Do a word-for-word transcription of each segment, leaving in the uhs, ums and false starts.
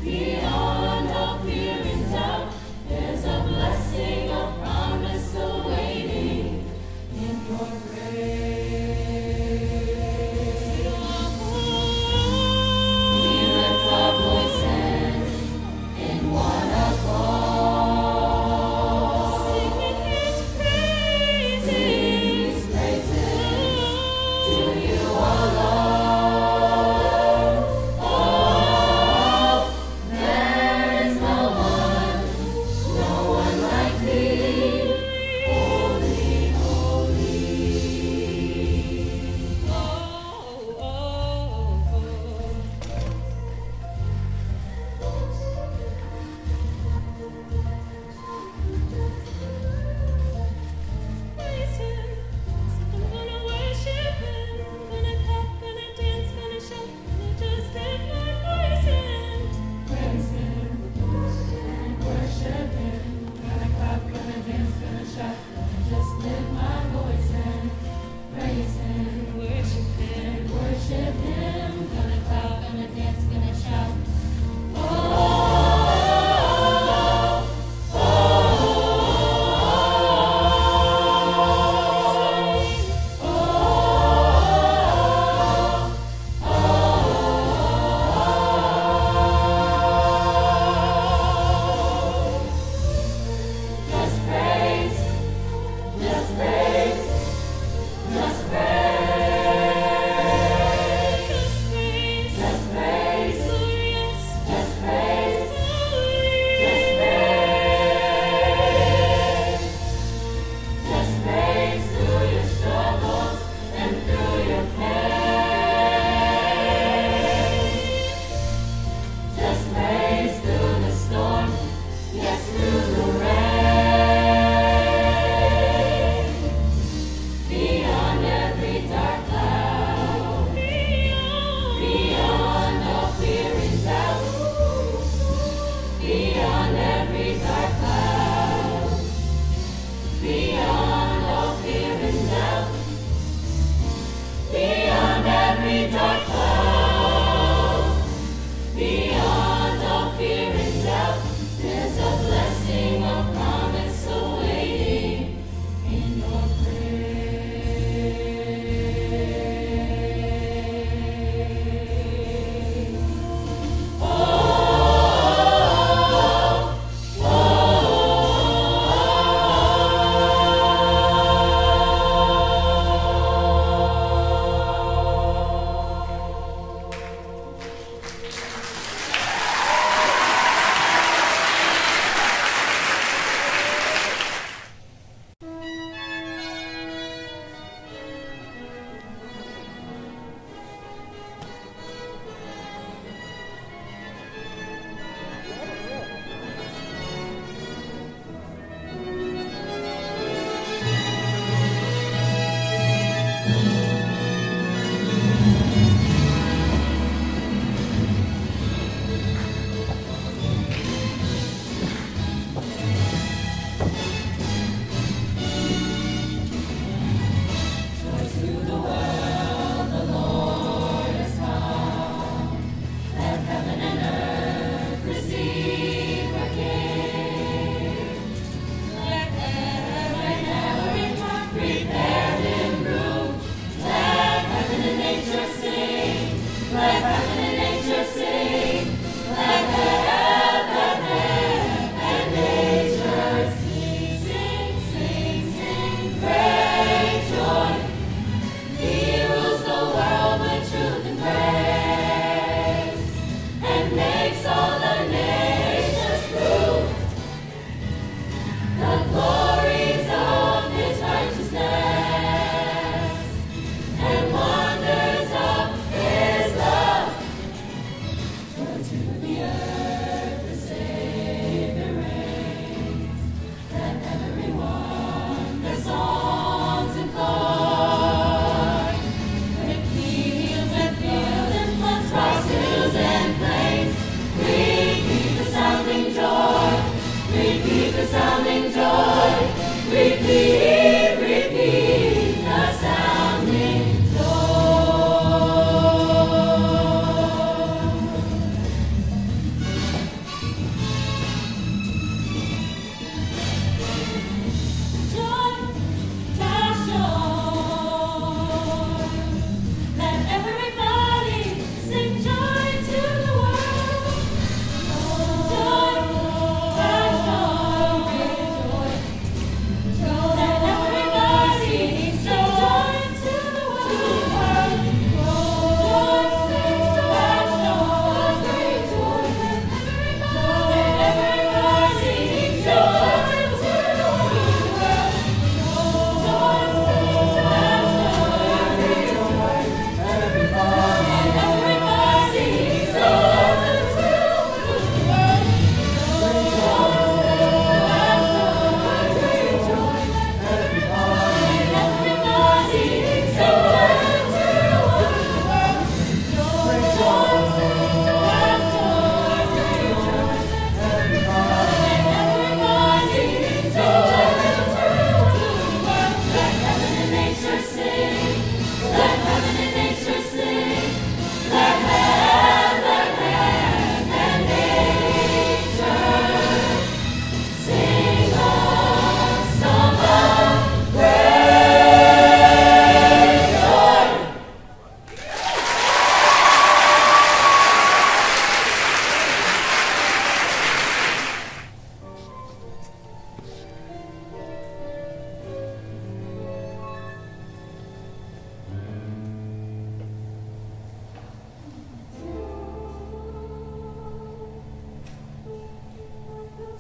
Beyond all fear and doubt, there's a blessing, a promise awaiting in your grace. We lift our voices in one accord, singing His praises, His praises to You alone. Oh, there is no one, no one like Thee, holy, holy. Oh, oh, oh. Praise Him, I'm gonna worship Him, gonna clap, gonna dance, gonna shout, gonna just lift my voice and praise Him, and worship Him, gonna clap, gonna dance, gonna shout, gonna just lift my voice and praise Him, worship Him, worship Him, gonna clap, gonna dance, gonna shout. Oh, oh, just praise, just praise, just praise, just praise, just praise, just praise, just praise, just praise through your struggles and through your pain. Just praise through the storm, yes, through the rain. Beyond every dark cloud, beyond all fear and doubt, beyond every dark cloud, beyond all fear and doubt, beyond every dark cloud, beyond all fear and doubt, there's a blessing, a promise awaiting in your praise. Oh, oh, Joy to the world, the Lord has come. Let heaven and earth receive her King. Let every every heart prepare Him room. Let heaven and nature sing. Let heaven and nature sing. Let heaven and nature sing, sing, sing, sing. Great joy. He rules the world with truth and grace, and makes all the nations prove the glories of His righteousness and wonders of His love. Joy to the earth, the Savior reigns. Let everyone their songs employ. With fields and fields and floods, rise hills and plains. Repeat the sounding joy. Repeat the sounding joy. Repeat, repeat the sounding joy.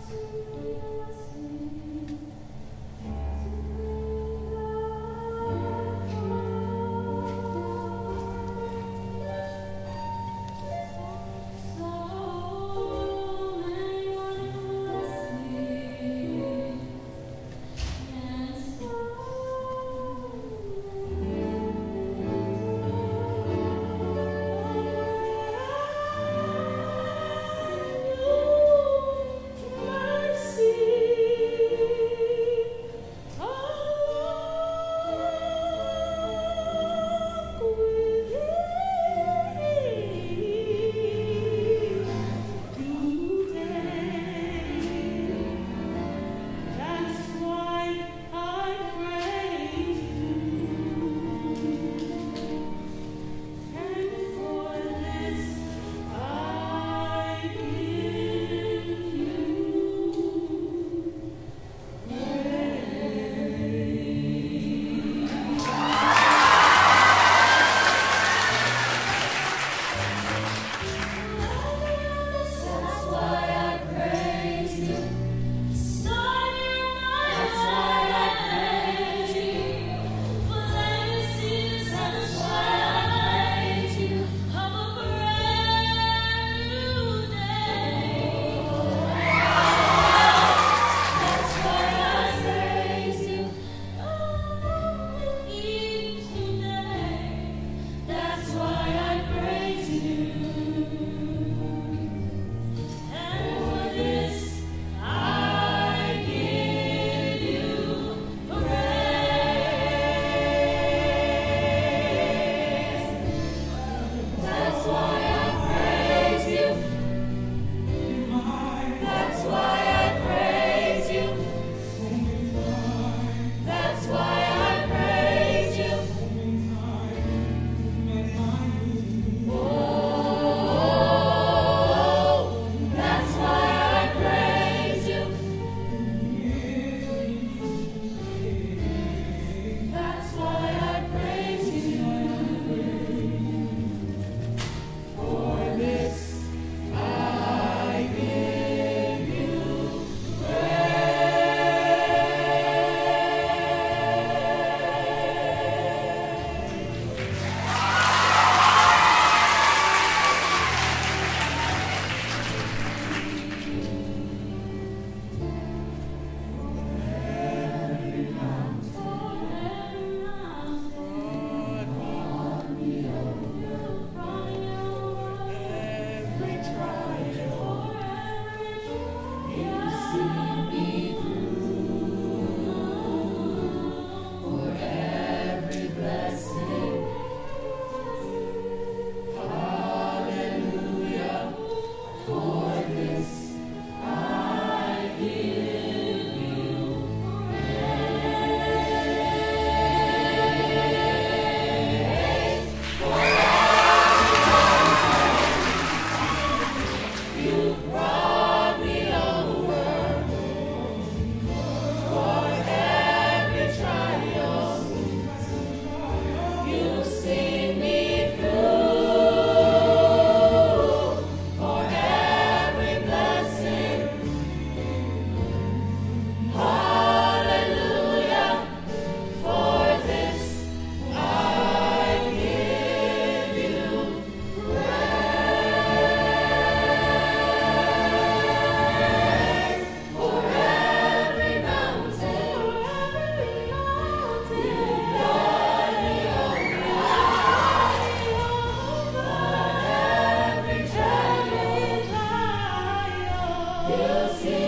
You see